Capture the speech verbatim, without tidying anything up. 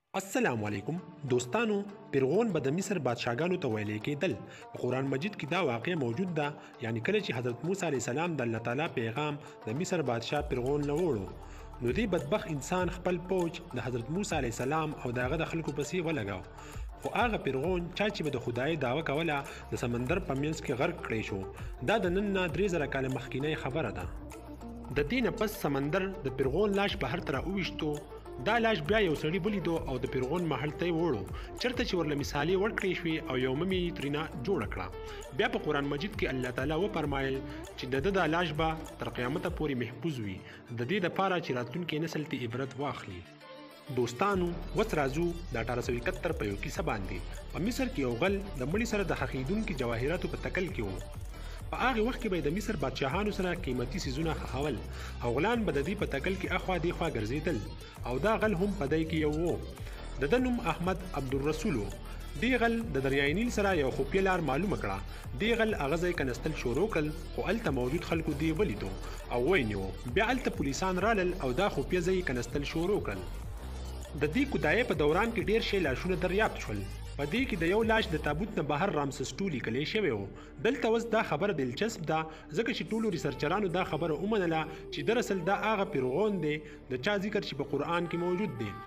السلام علیکم دوستانو. فرعون به د مصر بادشاهانو ته ویلې کېدل. په قرآن مجید کې دا واقع موجود ده، یعنی کله چې حضرت موسی علیه السلام د الله تعالی پیغام د مصر بادشاه فرعون له وړو، نو دې بدبخت انسان خپل پوج د حضرت موسی علیه السلام او د هغه د خلکو پسې ولګاو. خو هغه فرعون چا چې به د خدای دعوه کوله د سمندر په منځ کې غرق کړی شو. دا د نن نه درې زره کاله مخکینی خبره ده. د دې نه پس سمندر د فرعون لاش بهر ته راوویشتو. دا لاش بیا یو سړي ولیدو او د فرعون محل ته یې وړو، چېرته چې ورله مثالې ورکړې شوې او یو ممي یې ترېنه جوړه کړه. بیا په قرآن مجید کې الله تعالی وفرمایل چې د ده دا لاش به تر قیامته پورې محفوظ وي، د دې دپاره چې راتلونکي نسل ته عبرت واخلي. دوستانو اوس راځو د اټاره سوه اکهتر په یو کیسه باندې. په مصر کې یو غل د مړي سره د ښخېدونکي جواهراتو په تکل کې و. په هغې وخت کې به د مصر بادشاهانو سره قیمتي څیزونه ښخول او غلان به د دوی په تکل کې اخوا دېخوا ګرځېدل، او دا غل هم په دی کې یو و. د ده نوم احمد عبدالرسول و. دې غل د دریای نیل سره یو خفیه لار معلومه کړه. دې غل هغه ځای کنستل شروع کړل، خو هلته موجود خلکو دې ولیدو او ونیو. بیا هلته پولیسان رالل او دا خفیه ځای کنستل شروع کړل. د دې کودایۍ په دوران کې ډېر شی لاشونه دریافت شول. په دې کې د یو لاش د تابوت نه بهر رامسس ټو لیکلی شوی و. دلته اوس دا خبره دلچسپ ده ځکه چې ټولو ریسرچرانو دا خبره ومنله چې دراصل دا هغه فرعون دی د چا ذکر چې په قرآن کې موجود دی.